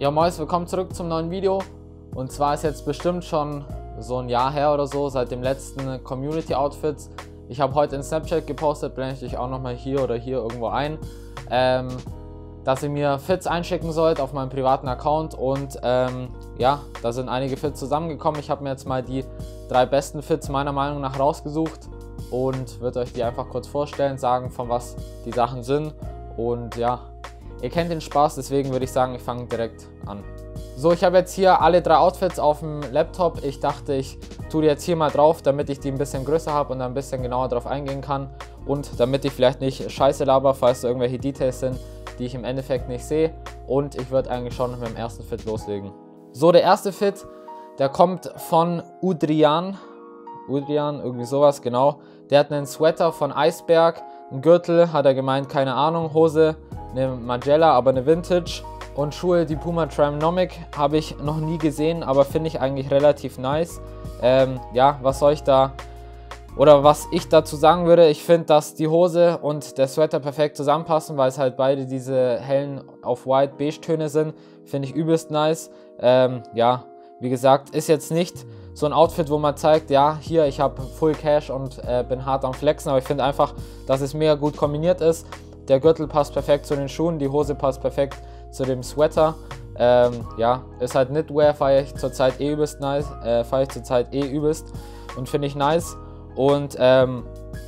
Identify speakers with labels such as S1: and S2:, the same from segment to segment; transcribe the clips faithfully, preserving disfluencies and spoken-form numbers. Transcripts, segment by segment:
S1: Ja moin, willkommen zurück zum neuen Video. Und zwar ist jetzt bestimmt schon so ein Jahr her oder so, seit dem letzten Community Outfits. Ich habe heute in Snapchat gepostet, blende ich euch auch nochmal hier oder hier irgendwo ein, ähm, dass ihr mir Fits einschicken sollt auf meinem privaten Account. Und ähm, ja, da sind einige Fits zusammengekommen. Ich habe mir jetzt mal die drei besten Fits meiner Meinung nach rausgesucht und würde euch die einfach kurz vorstellen, sagen, von was die Sachen sind. Und ja, ihr kennt den Spaß, deswegen würde ich sagen, ich fange direkt an. So, ich habe jetzt hier alle drei Outfits auf dem Laptop. Ich dachte, ich tue die jetzt hier mal drauf, damit ich die ein bisschen größer habe und ein bisschen genauer drauf eingehen kann. Und damit ich vielleicht nicht scheiße laber, falls da irgendwelche Details sind, die ich im Endeffekt nicht sehe. Und ich würde eigentlich schon mit dem ersten Fit loslegen. So, der erste Fit, der kommt von Udrian. Udrian, irgendwie sowas, genau. Der hat einen Sweater von Iceberg, einen Gürtel, hat er gemeint, keine Ahnung, Hose, eine Magella, aber eine Vintage, und Schuhe, die Puma Trimnomic, habe ich noch nie gesehen, aber finde ich eigentlich relativ nice. Ähm, ja, was soll ich da, oder was ich dazu sagen würde, ich finde, dass die Hose und der Sweater perfekt zusammenpassen, weil es halt beide diese hellen auf-white Beige-Töne sind, finde ich übelst nice. Ähm, ja, wie gesagt, ist jetzt nicht so ein Outfit, wo man zeigt, ja, hier, ich habe Full Cash und äh, bin hart am Flexen, aber ich finde einfach, dass es mega gut kombiniert ist. Der Gürtel passt perfekt zu den Schuhen, die Hose passt perfekt zu dem Sweater. Ähm, ja, ist halt Knitwear, feiere ich zurzeit eh übelst nice, äh, feiere ich zurzeit eh übelst und finde ich nice. Und ähm,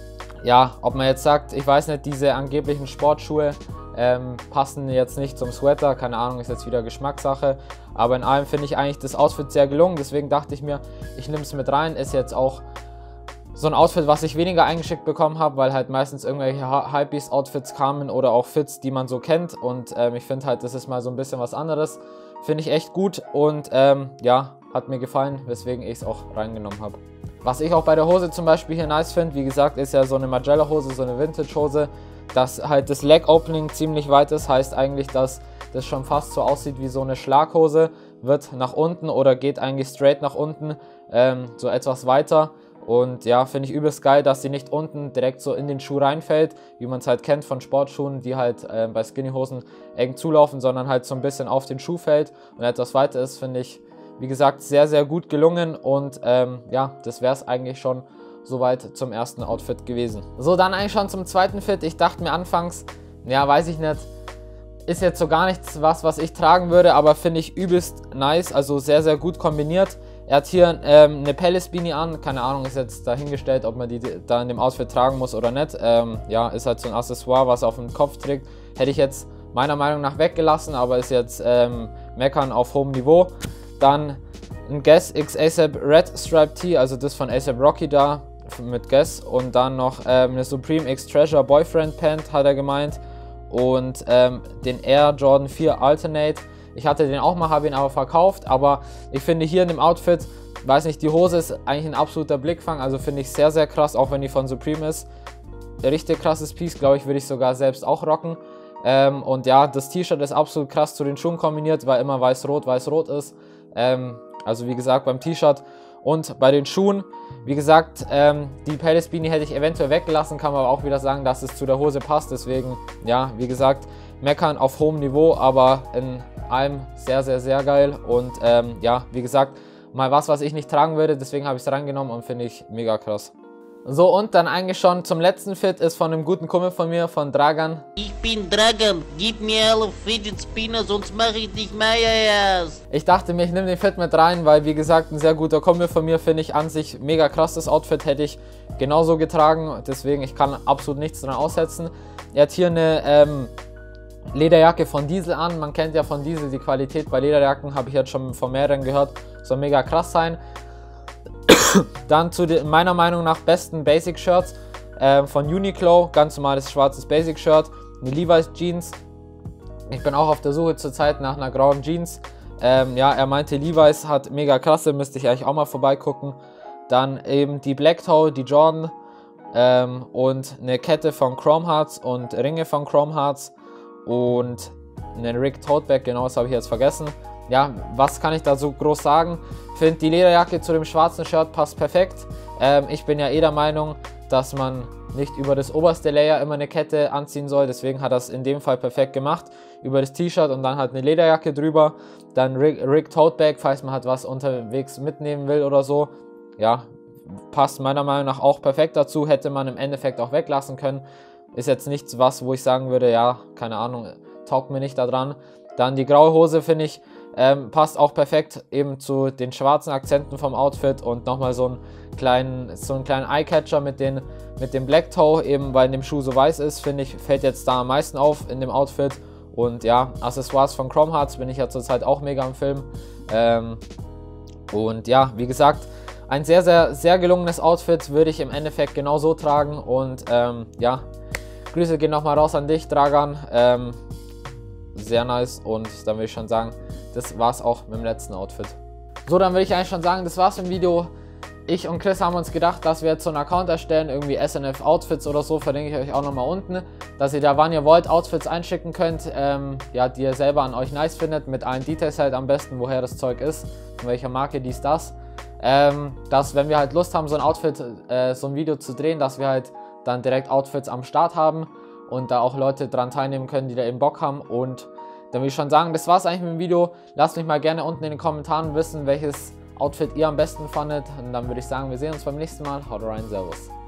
S1: ja, ob man jetzt sagt, ich weiß nicht, diese angeblichen Sportschuhe ähm, passen jetzt nicht zum Sweater, keine Ahnung, ist jetzt wieder Geschmackssache. Aber in allem finde ich eigentlich das Outfit sehr gelungen, deswegen dachte ich mir, ich nehme es mit rein. Ist jetzt auch so ein Outfit, was ich weniger eingeschickt bekommen habe, weil halt meistens irgendwelche Hypebeast-Outfits kamen oder auch Fits, die man so kennt. Und ähm, ich finde halt, das ist mal so ein bisschen was anderes. Finde ich echt gut und ähm, ja, hat mir gefallen, weswegen ich es auch reingenommen habe. Was ich auch bei der Hose zum Beispiel hier nice finde, wie gesagt, ist ja so eine Magella-Hose, so eine Vintage-Hose, dass halt das Leg-Opening ziemlich weit ist, heißt eigentlich, dass das schon fast so aussieht wie so eine Schlaghose, wird nach unten oder geht eigentlich straight nach unten, ähm, so etwas weiter. Und ja, finde ich übelst geil, dass sie nicht unten direkt so in den Schuh reinfällt, wie man es halt kennt von Sportschuhen, die halt äh, bei Skinnyhosen eng zulaufen, sondern halt so ein bisschen auf den Schuh fällt und etwas weiter ist, finde ich, wie gesagt, sehr, sehr gut gelungen. Und ähm, ja, das wäre es eigentlich schon soweit zum ersten Outfit gewesen. So, dann eigentlich schon zum zweiten Fit. Ich dachte mir anfangs, ja, weiß ich nicht, ist jetzt so gar nichts was, was ich tragen würde, aber finde ich übelst nice, also sehr, sehr gut kombiniert. Er hat hier ähm, eine Palace Beanie an, keine Ahnung, ist jetzt dahingestellt, ob man die da in dem Outfit tragen muss oder nicht. Ähm, ja, ist halt so ein Accessoire, was er auf dem Kopf trägt. Hätte ich jetzt meiner Meinung nach weggelassen, aber ist jetzt ähm, Meckern auf hohem Niveau. Dann ein Guess X A$AP Red Stripe Tee, also das von A$AP Rocky da mit Guess. Und dann noch ähm, eine Supreme X Treasure Boyfriend Pant, hat er gemeint. Und ähm, den Air Jordan vier Alternate. Ich hatte den auch mal, habe ihn aber verkauft, aber ich finde hier in dem Outfit, weiß nicht, die Hose ist eigentlich ein absoluter Blickfang, also finde ich sehr, sehr krass, auch wenn die von Supreme ist. Richtig krasses Piece, glaube ich, würde ich sogar selbst auch rocken. Ähm, und ja, das T-Shirt ist absolut krass zu den Schuhen kombiniert, weil immer weiß-rot, weiß-rot ist. Ähm, also wie gesagt, beim T-Shirt und bei den Schuhen, wie gesagt, ähm, die Palace Beanie hätte ich eventuell weggelassen, kann man aber auch wieder sagen, dass es zu der Hose passt. Deswegen, ja, wie gesagt, meckern auf hohem Niveau, aber in allem sehr, sehr, sehr geil. Und ähm, ja, wie gesagt, mal was, was ich nicht tragen würde, deswegen habe ich es reingenommen und finde ich mega krass. So, und dann eigentlich schon zum letzten Fit ist von einem guten Kumpel von mir, von Dragan.
S2: Ich bin Dragan, gib mir alle Fidget Spinner, sonst mache ich dich Meiers.
S1: Ich dachte mir, ich nehme den Fit mit rein, weil wie gesagt, ein sehr guter Kumpel von mir, finde ich an sich mega krass. Das Outfit hätte ich genauso getragen, deswegen ich kann absolut nichts dran aussetzen. Er hat hier eine ähm, Lederjacke von Diesel an. Man kennt ja von Diesel die Qualität bei Lederjacken, habe ich jetzt schon von mehreren gehört, soll mega krass sein. Dann zu den meiner Meinung nach besten Basic Shirts äh, von Uniqlo, ganz normales schwarzes Basic Shirt, eine Levi's Jeans. Ich bin auch auf der Suche zurzeit nach einer grauen Jeans. Ähm, ja, er meinte, Levi's hat mega krasse, müsste ich eigentlich auch mal vorbeigucken. Dann eben die Black Toe, die Jordan ähm, und eine Kette von Chrome Hearts und Ringe von Chrome Hearts und einen Rick Tote Bag, genau, das habe ich jetzt vergessen. Ja, was kann ich da so groß sagen? Ich finde, die Lederjacke zu dem schwarzen Shirt passt perfekt. Ähm, ich bin ja eh der Meinung, dass man nicht über das oberste Layer immer eine Kette anziehen soll. Deswegen hat er es in dem Fall perfekt gemacht. Über das T-Shirt und dann halt eine Lederjacke drüber. Dann Rig, Rig Tote Bag, falls man halt was unterwegs mitnehmen will oder so. Ja, passt meiner Meinung nach auch perfekt dazu. Hätte man im Endeffekt auch weglassen können. Ist jetzt nichts was, wo ich sagen würde, ja, keine Ahnung, taugt mir nicht daran. Dann die graue Hose, finde ich, ähm, passt auch perfekt eben zu den schwarzen Akzenten vom Outfit. Und nochmal so einen kleinen, so einen kleinen Eyecatcher mit, den, mit dem Black Toe, eben weil in dem Schuh so weiß ist, finde ich, fällt jetzt da am meisten auf in dem Outfit. Und ja, Accessoires von Chrome Hearts bin ich ja zurzeit auch mega am Film. Ähm, und ja, wie gesagt, ein sehr, sehr, sehr gelungenes Outfit, würde ich im Endeffekt genau so tragen. Und ähm, ja, Grüße gehen nochmal raus an dich, Dragan. Ähm, sehr nice. Und dann würde ich schon sagen, das war's auch mit dem letzten Outfit. So, dann würde ich eigentlich schon sagen, das war's im Video. Ich und Chris haben uns gedacht, dass wir jetzt so einen Account erstellen, irgendwie S N F Outfits oder so, verlinke ich euch auch nochmal unten, dass ihr da, wann ihr wollt, Outfits einschicken könnt, ähm, ja, die ihr selber an euch nice findet, mit allen Details halt am besten, woher das Zeug ist, von welcher Marke, dies, das. Ähm, dass, wenn wir halt Lust haben, so ein Outfit, äh, so ein Video zu drehen, dass wir halt dann direkt Outfits am Start haben und da auch Leute dran teilnehmen können, die da eben Bock haben. Und dann will ich schon sagen, das war's eigentlich mit dem Video. Lasst mich mal gerne unten in den Kommentaren wissen, welches Outfit ihr am besten fandet. Und dann würde ich sagen, wir sehen uns beim nächsten Mal. Haut rein, servus.